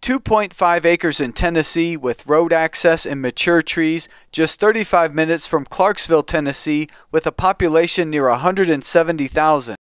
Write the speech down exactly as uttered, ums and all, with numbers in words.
two point five acres in Tennessee with road access and mature trees, just thirty-five minutes from Clarksville, Tennessee, with a population near one hundred seventy thousand.